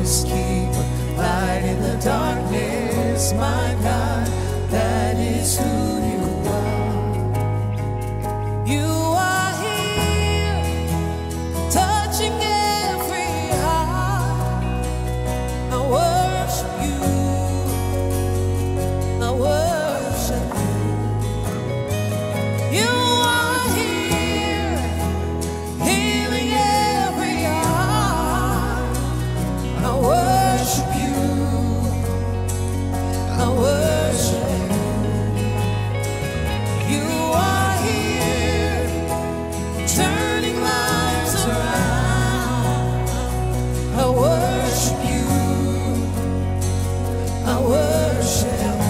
promise keeper, light in the darkness, my God, that is who you are. You are here, touching every heart. I worship you, I worship you. You are here, healing every heart. I worship you, I worship you. You are here, turning lives around. I worship you, I worship you.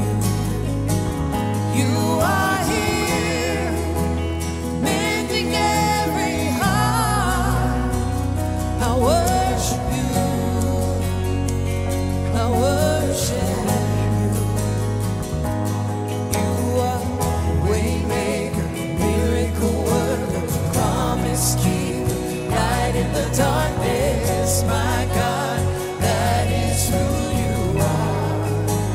You are here, mending every heart. I worship you, I worship you. You are waymaker, miracle worker, promise keeper, light in the darkness, my God, that is who you are.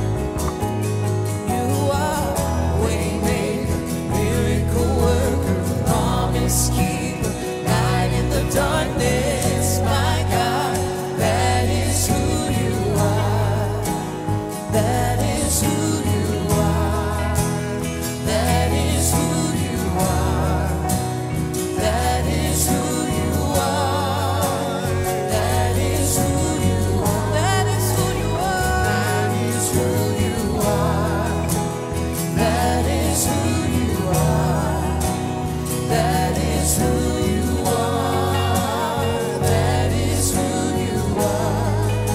You are waymaker, miracle worker, promise keeper, light in the darkness, my God, that is who you are. That is who you are. That is who you are. That is who you are. That is who you are. That is who you are. That is who you are. That is who you are. That is who you are.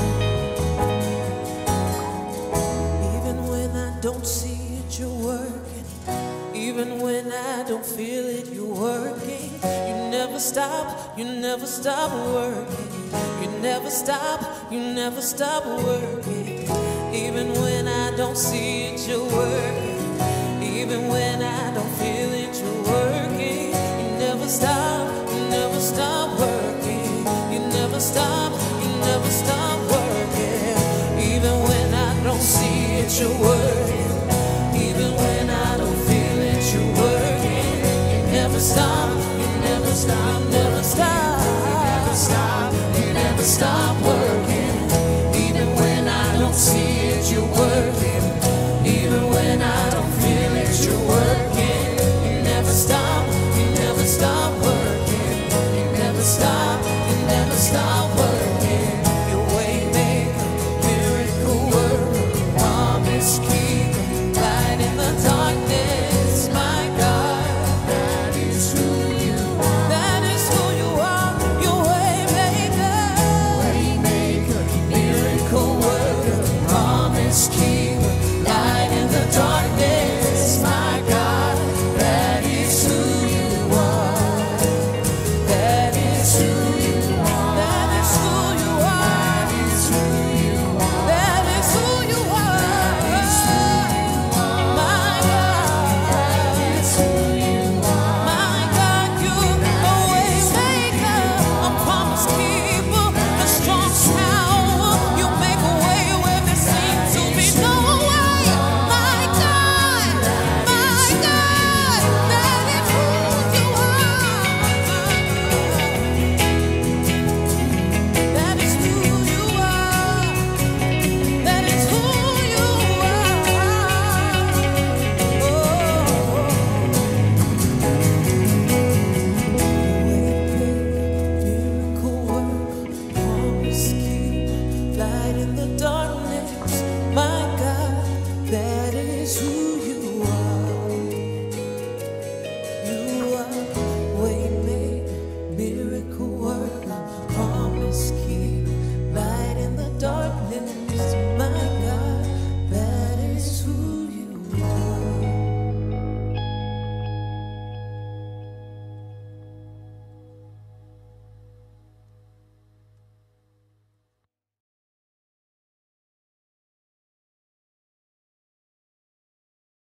Even when I don't see it, you're working. Even when I don't feel it, you're working. You never stop, you never stop working. You never stop, you never stop working. Even when I don't see it, you're working. Even when I don't feel it, you're working. You never stop, you never stop working. You never stop, you never stop working. Even when I don't see it, you're working. Even when I don't feel it, you're working. You never stop, you never stop, never stop. You never stop, you never stop working. Even when I don't see it, you're working. Even when I don't feel it, you're working. You never stop, you never stop working. You never stop, you never stop working. You waymaker, miracle worker, promise keeper, light in the darkness, my God, that is who you are. That is who you are. You waymaker, waymaker, miracle worker, promise keeper, light in the darkness, my God, that is who you are. That is who you are. That is who you are. That is who you are. That is who you are. My God, that is who you are. My God, you a waymaker, a promise keeper, a strong tower. You make a way where there seems to be no way. My God, that is who you are. That is who you are. That is who you are. Miracle worker, promise keeper, light in the darkness.